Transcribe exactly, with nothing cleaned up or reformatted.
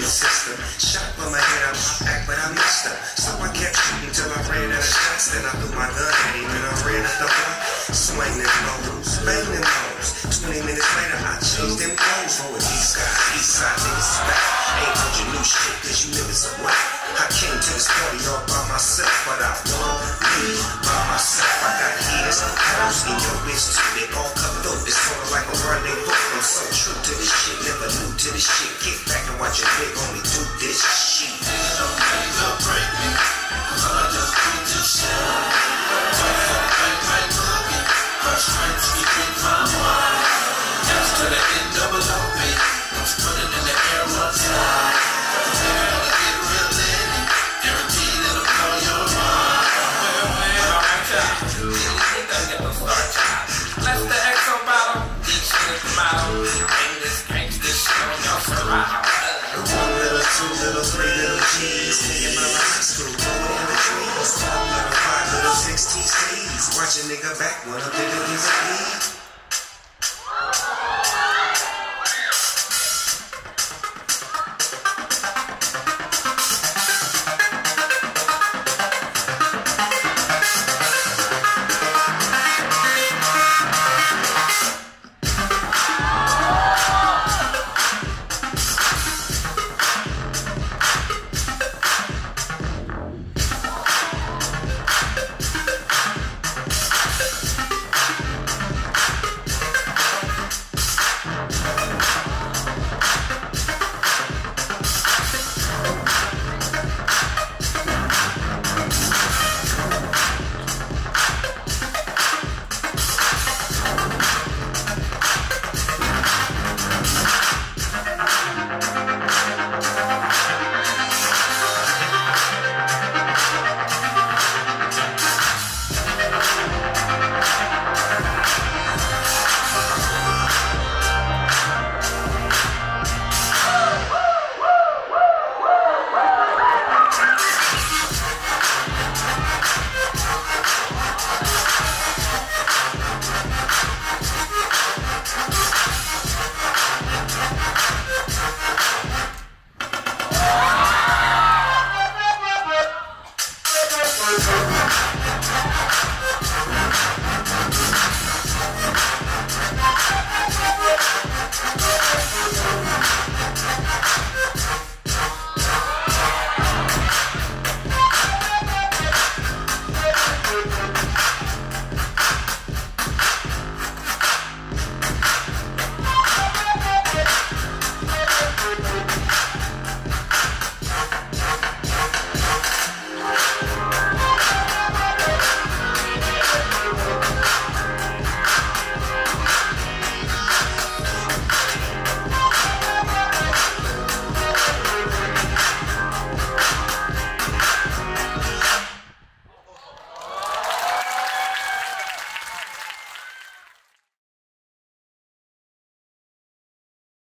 stupid sister. Shot for my head out my back, but I missed her. So I kept shooting till I ran out of shots. Then I threw my gun at him and I ran at the block. Swing them lows, bang them hoes. Twenty minutes later, I changed them clothes for a east side, east side niggas back. Ain't heard your new shit, cause you niggas are whack. I came to this party all by myself, but I won me by myself. I got ears, hoes in your bitch too. They all cuffed up. It's sort of like a rendezvous. I'm so true to this shit, never new to this shit. Kick back and watch your big homie do this shit. Don't make no break me, cause I just do this shit. Bang, bang, boogie, my strength speaking my mind. Yes to the N double O P, let's put it in the air one time. Girl, get real litty, guaranteed it'll blow your mind. Well, well, alright, y'all. It doesn't get no start, y'all. Let's the X O bottle, each shit is the motto. Bring this gangsta shit on your Serato. One little, two little, three little G's. Me and my high school, going in the trees. Four little, five little, six T Cs. Watch a nigga back, one of the niggas a lead.